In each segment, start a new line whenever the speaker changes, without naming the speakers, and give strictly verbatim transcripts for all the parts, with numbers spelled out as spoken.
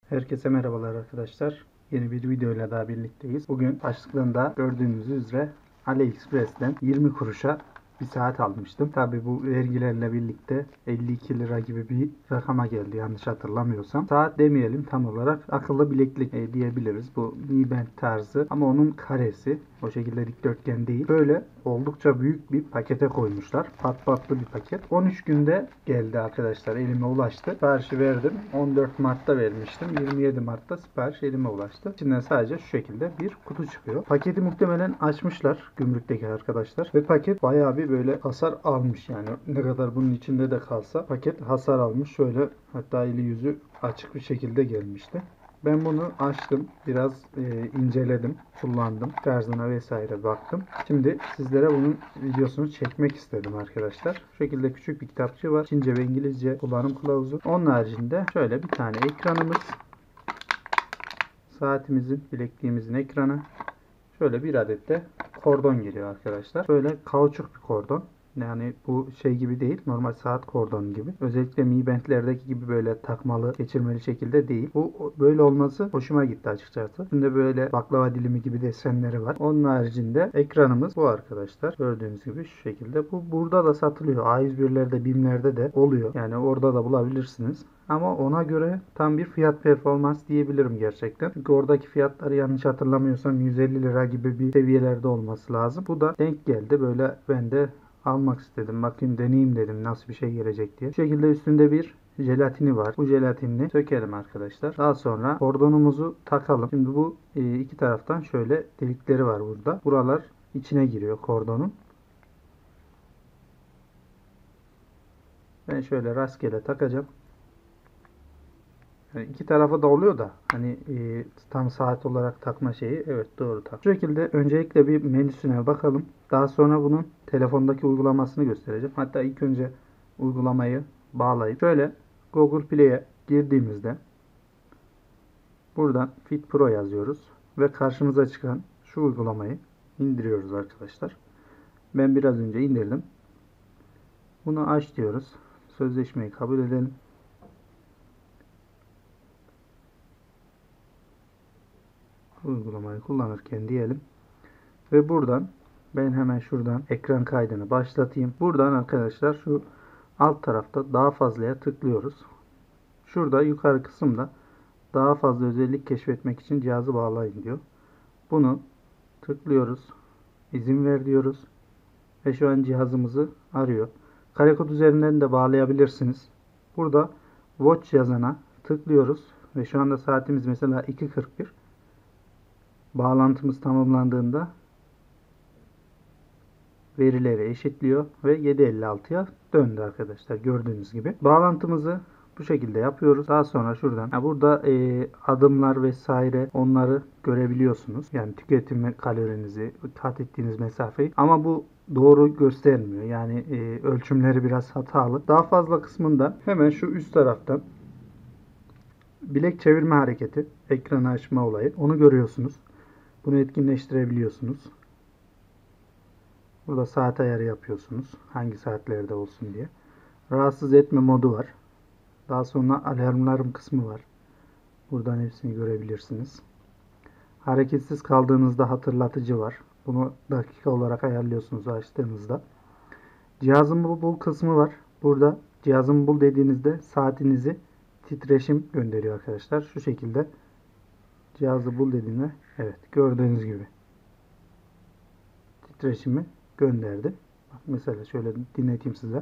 Herkese merhabalar arkadaşlar. Yeni bir videoyla daha birlikteyiz. Bugün başlıklarında gördüğünüz üzere AliExpress'ten yirmi kuruşa bir saat almıştım. Tabi bu vergilerle birlikte elli iki lira gibi bir rakama geldi yanlış hatırlamıyorsam. Saat demeyelim, tam olarak akıllı bileklik e, diyebiliriz. Bu Mi Band tarzı ama onun karesi. O şekilde dikdörtgen değil. Böyle oldukça büyük bir pakete koymuşlar. Pat patlı bir paket. on üç günde geldi arkadaşlar. Elime ulaştı. Siparişi verdim. on dört Mart'ta vermiştim. yirmi yedi Mart'ta sipariş elime ulaştı. İçinden sadece şu şekilde bir kutu çıkıyor. Paketi muhtemelen açmışlar gümrükteki arkadaşlar. Ve paket bayağı bir böyle hasar almış yani. Ne kadar bunun içinde de kalsa paket hasar almış. Şöyle, hatta eli yüzü açık bir şekilde gelmişti. Ben bunu açtım. Biraz e, inceledim. Kullandım. Tarzına vesaire baktım. Şimdi sizlere bunun videosunu çekmek istedim arkadaşlar. Şu şekilde küçük bir kitapçığı var. Çince ve İngilizce kullanım kılavuzu. Onun haricinde şöyle bir tane ekranımız. Saatimizin, bilekliğimizin ekranı. Şöyle bir adet de kordon geliyor arkadaşlar. Böyle kauçuk bir kordon. Yani bu şey gibi değil. Normal saat kordonu gibi. Özellikle Mi Band'lerdeki gibi böyle takmalı, geçirmeli şekilde değil. Bu böyle olması hoşuma gitti açıkçası. Şimdi böyle baklava dilimi gibi desenleri var. Onun haricinde ekranımız bu arkadaşlar. Gördüğünüz gibi şu şekilde. Bu burada da satılıyor. A yüz birlerde, BİM'lerde de oluyor. Yani orada da bulabilirsiniz. Ama ona göre tam bir fiyat performans diyebilirim gerçekten. Çünkü oradaki fiyatları yanlış hatırlamıyorsam yüz elli lira gibi bir seviyelerde olması lazım. Bu da denk geldi. Böyle ben de almak istedim. Bakayım, deneyeyim dedim nasıl bir şey gelecek diye. Bu şekilde üstünde bir jelatini var. Bu jelatinini sökelim arkadaşlar. Daha sonra kordonumuzu takalım. Şimdi bu iki taraftan şöyle delikleri var burada. Buralar içine giriyor kordonun. Ben şöyle rastgele takacağım. Yani iki tarafa da oluyor da hani e, tam saat olarak takma şeyi, evet, doğru tak. Şu şekilde öncelikle bir menüsüne bakalım. Daha sonra bunun telefondaki uygulamasını göstereceğim. Hatta ilk önce uygulamayı bağlayıp şöyle Google Play'e girdiğimizde buradan Fit Pro yazıyoruz ve karşımıza çıkan şu uygulamayı indiriyoruz arkadaşlar. Ben biraz önce indirdim. Bunu aç diyoruz. Sözleşmeyi kabul edelim. Uygulamayı kullanırken diyelim. Ve buradan ben hemen şuradan ekran kaydını başlatayım. Buradan arkadaşlar şu alt tarafta daha fazlaya tıklıyoruz. Şurada yukarı kısımda daha fazla özellik keşfetmek için cihazı bağlayın diyor. Bunu tıklıyoruz. İzin ver diyoruz. Ve şu an cihazımızı arıyor. Karekod üzerinden de bağlayabilirsiniz. Burada Watch yazana tıklıyoruz. Ve şu anda saatimiz mesela iki kırk bir. Bağlantımız tamamlandığında verileri eşitliyor ve yedi elli altıya döndü arkadaşlar, gördüğünüz gibi. Bağlantımızı bu şekilde yapıyoruz. Daha sonra şuradan yani burada e, adımlar vesaire, onları görebiliyorsunuz. Yani tüketimi kalorinizi, kat ettiğiniz mesafeyi, ama bu doğru göstermiyor. Yani e, ölçümleri biraz hatalı. Daha fazla kısmında hemen şu üst taraftan bilek çevirme hareketi, ekranı açma olayı, onu görüyorsunuz. Bunu etkinleştirebiliyorsunuz. Burada saat ayarı yapıyorsunuz. Hangi saatlerde olsun diye. Rahatsız etme modu var. Daha sonra alarmlarım kısmı var. Buradan hepsini görebilirsiniz. Hareketsiz kaldığınızda hatırlatıcı var. Bunu dakika olarak ayarlıyorsunuz açtığınızda. Cihazımı bul kısmı var. Burada cihazımı bul dediğinizde saatinizi titreşim gönderiyor arkadaşlar. Şu şekilde cihazı bul dediğinde, evet, gördüğünüz gibi titreşimi gönderdi. Bak mesela şöyle dinleteyim size.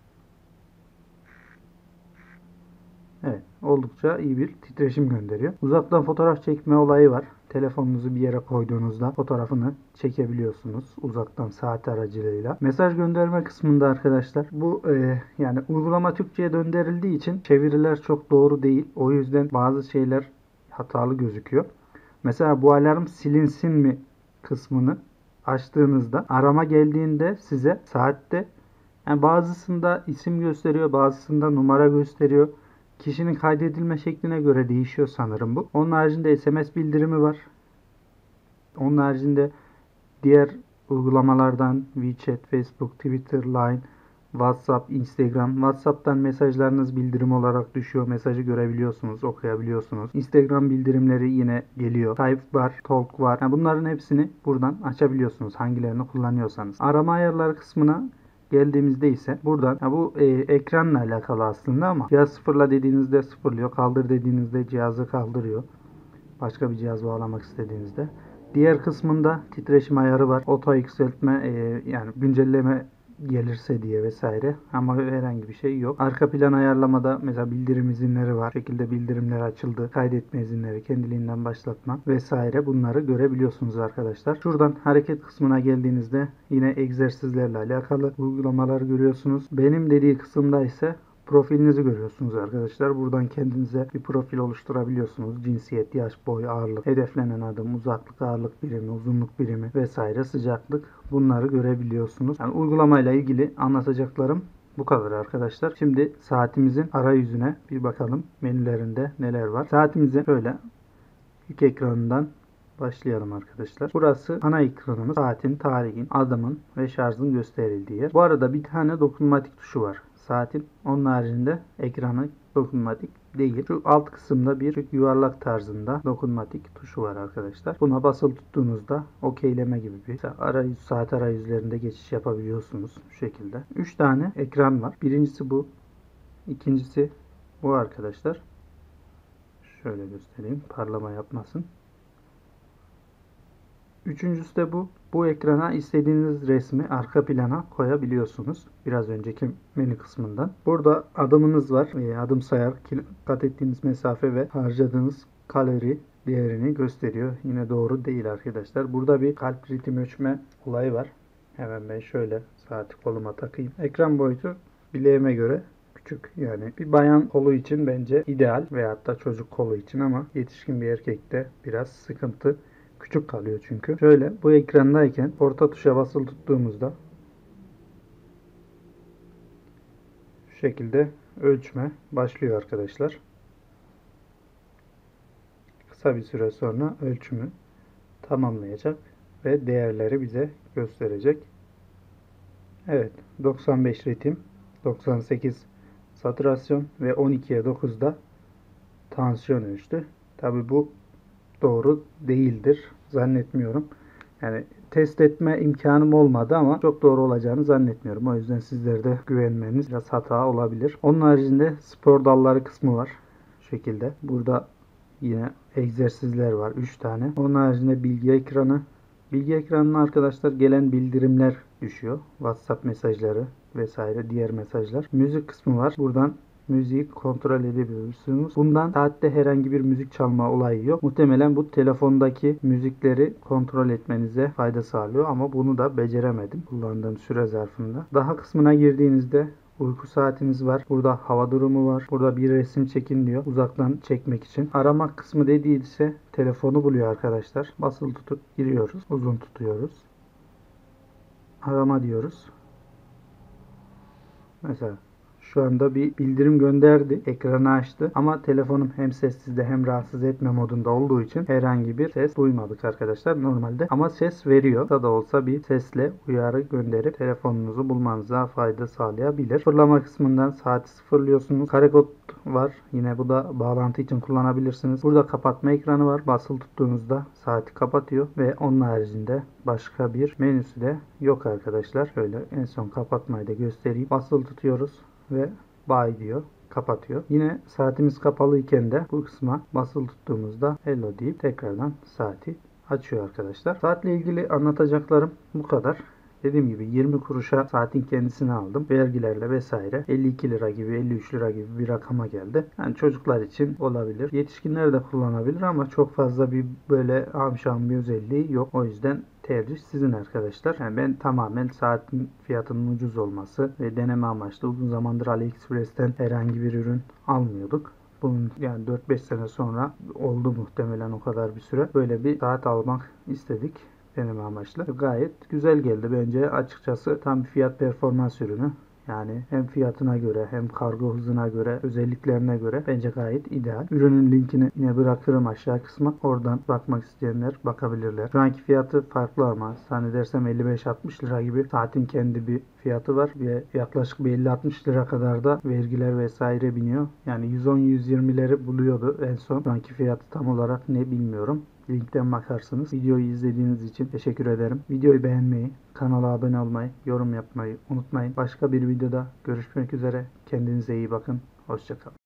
Evet, oldukça iyi bir titreşim gönderiyor. Uzaktan fotoğraf çekme olayı var. Telefonunuzu bir yere koyduğunuzda fotoğrafını çekebiliyorsunuz uzaktan saat aracılığıyla. Mesaj gönderme kısmında arkadaşlar bu e, yani uygulama Türkçe'ye döndürüldüğü için çeviriler çok doğru değil. O yüzden bazı şeyler hatalı gözüküyor. Mesela bu alarm silinsin mi kısmını açtığınızda arama geldiğinde size saatte, yani bazısında isim gösteriyor, bazısında numara gösteriyor. Kişinin kaydedilme şekline göre değişiyor sanırım bu. Onun haricinde S M S bildirimi var. Onun haricinde diğer uygulamalardan WeChat, Facebook, Twitter, Line, WhatsApp, Instagram. WhatsApp'tan mesajlarınız bildirim olarak düşüyor. Mesajı görebiliyorsunuz, okuyabiliyorsunuz. Instagram bildirimleri yine geliyor. Type var, Talk var. Yani bunların hepsini buradan açabiliyorsunuz. Hangilerini kullanıyorsanız. Arama ayarları kısmına geldiğimizde ise buradan ya bu e, ekranla alakalı aslında ama cihaz sıfırla dediğinizde sıfırlıyor. Kaldır dediğinizde cihazı kaldırıyor. Başka bir cihaz bağlamak istediğinizde. Diğer kısmında titreşim ayarı var. Oto yükseltme e, yani güncelleme gelirse diye vesaire. Ama herhangi bir şey yok. Arka plan ayarlamada mesela bildirim izinleri var. Bu şekilde bildirimler açıldı. Kaydetme izinleri, kendiliğinden başlatma vesaire. Bunları görebiliyorsunuz arkadaşlar. Şuradan hareket kısmına geldiğinizde yine egzersizlerle alakalı uygulamalar görüyorsunuz. Benim dediği kısımda ise profilinizi görüyorsunuz arkadaşlar. Buradan kendinize bir profil oluşturabiliyorsunuz. Cinsiyet, yaş, boy, ağırlık, hedeflenen adım, uzaklık, ağırlık birimi, uzunluk birimi vesaire, sıcaklık, bunları görebiliyorsunuz. Yani uygulamayla ilgili anlatacaklarım bu kadar arkadaşlar. Şimdi saatimizin arayüzüne bir bakalım. Menülerinde neler var. Saatimizi şöyle yük ekranından başlayalım arkadaşlar. Burası ana ekranımız. Saatin, tarihin, adımın ve şarjın gösterildiği yer. Bu arada bir tane dokunmatik tuşu var saatin. Onun haricinde ekranı dokunmatik değil. Şu alt kısımda bir yuvarlak tarzında dokunmatik tuşu var arkadaşlar. Buna basılı tuttuğunuzda okeyleme gibi bir arayüz, saat arayüzlerinde geçiş yapabiliyorsunuz bu şekilde. üç tane ekran var. Birincisi bu. İkincisi bu arkadaşlar. Şöyle göstereyim. Parlama yapmasın. Üçüncüsü de bu. Bu ekrana istediğiniz resmi arka plana koyabiliyorsunuz. Biraz önceki menü kısmından. Burada adımınız var. E, adım sayar, kat ettiğiniz mesafe ve harcadığınız kalori değerini gösteriyor. Yine doğru değil arkadaşlar. Burada bir kalp ritim ölçme olayı var. Hemen ben şöyle saati koluma takayım. Ekran boyutu bileğime göre küçük. Yani bir bayan kolu için bence ideal veyahut da çocuk kolu için ama yetişkin bir erkekte biraz sıkıntı. Küçük kalıyor çünkü. Şöyle bu ekrandayken orta tuşa basılı tuttuğumuzda şu şekilde ölçme başlıyor arkadaşlar. Kısa bir süre sonra ölçümü tamamlayacak ve değerleri bize gösterecek. Evet, doksan beş ritim, doksan sekiz saturasyon ve on ikiye dokuzda tansiyon ölçtü. Tabi bu doğru değildir. Zannetmiyorum. Yani test etme imkanım olmadı ama çok doğru olacağını zannetmiyorum. O yüzden sizlere de güvenmeniz biraz hata olabilir. Onun haricinde spor dalları kısmı var. Şu şekilde. Burada yine egzersizler var. üç tane. Onun haricinde bilgi ekranı. Bilgi ekranına arkadaşlar gelen bildirimler düşüyor. WhatsApp mesajları vesaire diğer mesajlar. Müzik kısmı var. Buradan müziği kontrol edebiliyorsunuz. Bundan saatte herhangi bir müzik çalma olayı yok. Muhtemelen bu telefondaki müzikleri kontrol etmenize fayda sağlıyor ama bunu da beceremedim kullandığım süre zarfında. Daha kısmına girdiğinizde uyku saatiniz var. Burada hava durumu var. Burada bir resim çekin diyor. Uzaktan çekmek için. Aramak kısmı dediği ise telefonu buluyor arkadaşlar. Basılı tutup giriyoruz. Uzun tutuyoruz. Arama diyoruz. Mesela şu anda bir bildirim gönderdi. Ekranı açtı. Ama telefonum hem sessizde hem rahatsız etme modunda olduğu için herhangi bir ses duymadık arkadaşlar normalde. Ama ses veriyor. Da da olsa bir sesle uyarı gönderip telefonunuzu bulmanıza fayda sağlayabilir. Sıfırlama kısmından saati sıfırlıyorsunuz. Kare kod var. Yine bu da bağlantı için kullanabilirsiniz. Burada kapatma ekranı var. Basılı tuttuğunuzda saati kapatıyor ve onun haricinde başka bir menüsü de yok arkadaşlar. Şöyle en son kapatmayı da göstereyim. Basılı tutuyoruz ve bye diyor. Kapatıyor. Yine saatimiz kapalı iken de bu kısma basılı tuttuğumuzda hello deyip tekrardan saati açıyor arkadaşlar. Saatle ilgili anlatacaklarım bu kadar. Dediğim gibi yirmi kuruşa saatin kendisini aldım. Vergilerle vesaire elli iki lira gibi elli üç lira gibi bir rakama geldi. Yani çocuklar için olabilir. Yetişkinler de kullanabilir ama çok fazla bir böyle amşan bir özelliği yok. O yüzden tercih sizin arkadaşlar. Yani ben tamamen saatin fiyatının ucuz olması ve deneme amaçlı uzun zamandır AliExpress'ten herhangi bir ürün almıyorduk. Bunun yani dört beş sene sonra oldu muhtemelen o kadar bir süre. Böyle bir saat almak istedik. Deneme amaçlı. Gayet güzel geldi bence açıkçası tam bir fiyat performans ürünü. Yani hem fiyatına göre hem kargo hızına göre, özelliklerine göre bence gayet ideal. Ürünün linkini yine bırakırım aşağı kısma. Oradan bakmak isteyenler bakabilirler. Şu anki fiyatı farklı ama zannedersem elli beş altmış lira gibi. Saatin kendi bir fiyatı var ve yaklaşık bir elli altmış lira kadar da vergiler vesaire biniyor. Yani yüz on yüz yirmileri buluyordu en son. Şu anki fiyatı tam olarak ne bilmiyorum. Linkten bakarsınız. Videoyu izlediğiniz için teşekkür ederim. Videoyu beğenmeyi, kanala abone olmayı, yorum yapmayı unutmayın. Başka bir videoda görüşmek üzere. Kendinize iyi bakın. Hoşça kalın.